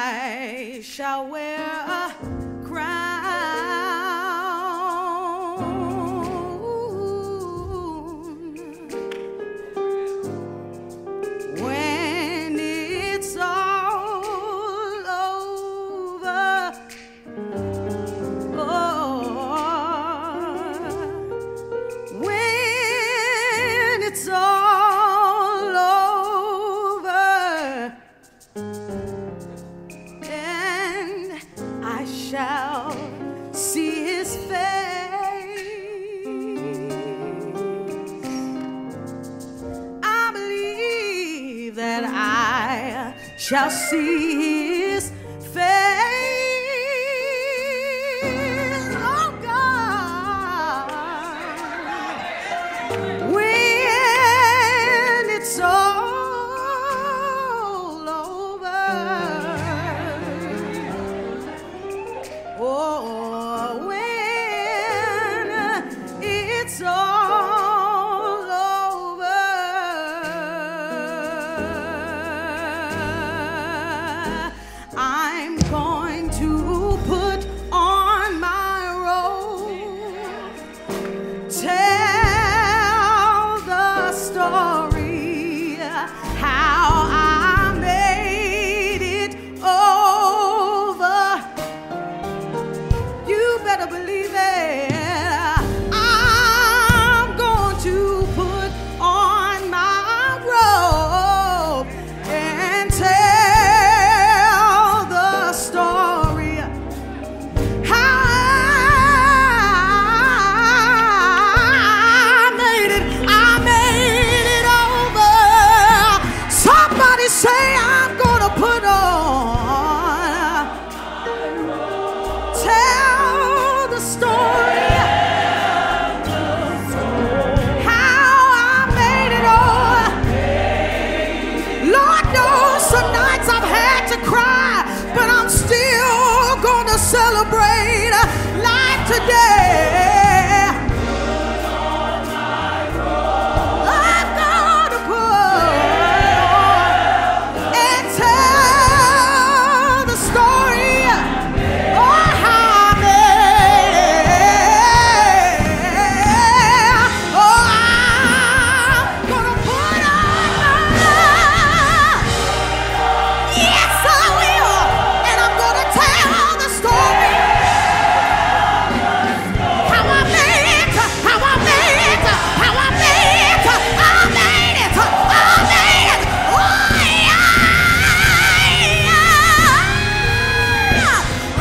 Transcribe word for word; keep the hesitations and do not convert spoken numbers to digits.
I shall wear a crown when it's all over. Oh, when it's all over, then I shall see his face. I believe that I shall see his face. Oh God, when it's all over. Oh, when it's all over, I'm going to put on my robe, tell the story how I made it over. You better believe it. I'm going to put on my robe and tell the story how I made it. I made it over. Somebody say I'm gonna put on. Tell the story how I made it over. Lord knows some nights I've had to cry, but I'm still gonna celebrate life today.